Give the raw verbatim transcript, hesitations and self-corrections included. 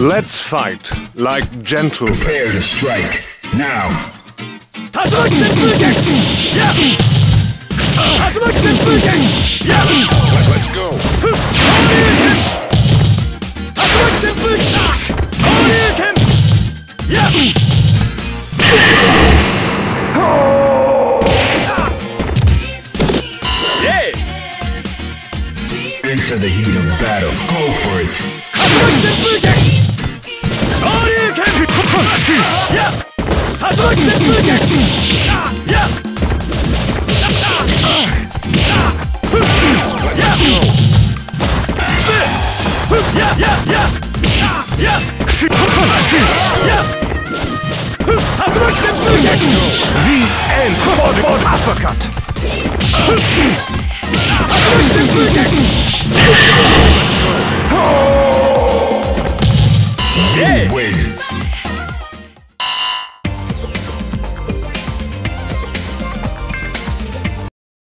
Let's fight like gentlemen. Prepare to strike. Now. Tatsumaki Senpuken! Yeah! Tatsumaki Senpuken! Yeah! Let's go. Hadouken! Tatsumaki Senpuken! Hadouken! Yeah! Yeah! Into the heat of battle. Go for it. Tatsumaki Senpuken! Hadouken! Yeah! Tatsumaki Senpuken! Yeah! Yeah! Yeah, yeah, yeah! Yeah! Yeah! Tatsumaki Senpuken! The end for the uppercut. Tatsumaki Senpuken! You win.